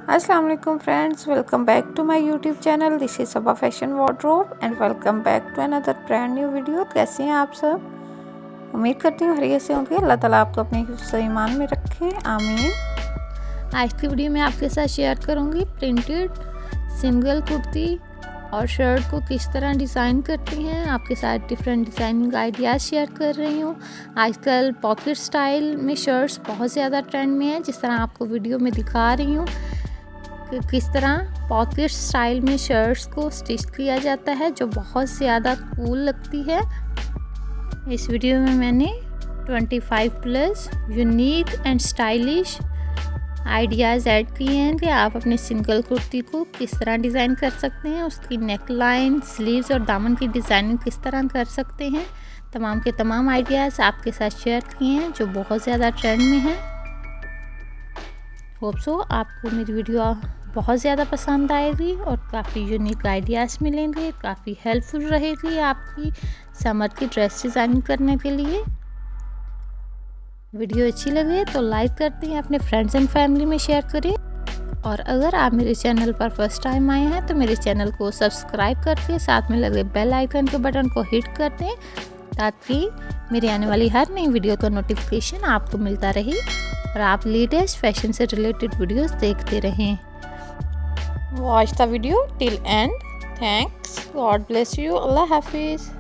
अस्सलाम वालेकुम friends, welcome back to my YouTube channel. This is Saba fashion wardrobe and welcome back to another brand new video. कैसे हैं आप सब? उम्मीद करती हूँ खैरियत से होंगे। अल्लाह ताला आपको अपने हिफ्ज़ ईमान में रखे, आमीन। आज की वीडियो में आपके साथ शेयर करूँगी प्रिंटेड सिंगल कुर्ती और शर्ट को किस तरह डिज़ाइन करती हैं। आपके साथ डिफरेंट डिज़ाइनिंग आइडियाज़ शेयर कर रही हूँ। आजकल पॉकेट स्टाइल में शर्ट्स बहुत ज़्यादा ट्रेंड में है, जिस तरह आपको वीडियो में दिखा रही हूँ कि किस तरह पॉकेट स्टाइल में शर्ट्स को स्टिच किया जाता है, जो बहुत ज़्यादा कूल लगती है। इस वीडियो में मैंने 25+ unique and stylish ideas add किए हैं कि आप अपने सिंगल कुर्ती को किस तरह डिज़ाइन कर सकते हैं, उसकी नेक लाइन, स्लीव्स और दामन की डिज़ाइनिंग किस तरह कर सकते हैं। तमाम के तमाम आइडियाज़ आपके साथ शेयर किए हैं जो बहुत ज़्यादा ट्रेंड में हैं। होप सो आपको मेरी वीडियो बहुत ज़्यादा पसंद आएगी और काफ़ी यूनिक आइडियाज़ मिलेंगे, काफ़ी हेल्पफुल रहेगी आपकी समर की ड्रेस डिज़ाइनिंग करने के लिए। वीडियो अच्छी लगे तो लाइक करते हैं, अपने फ्रेंड्स एंड फैमिली में शेयर करें। और अगर आप मेरे चैनल पर फर्स्ट टाइम आए हैं तो मेरे चैनल को सब्सक्राइब करके साथ में लगे बेल आइकन के बटन को हिट कर दें, ताकि मेरी आने वाली हर नई वीडियो का नोटिफिकेशन आपको मिलता रहे और आप लेटेस्ट फैशन से रिलेटेड वीडियोस देखते रहें। Watch the video till end. Thanks, God bless you, अल्लाह हाफिज़।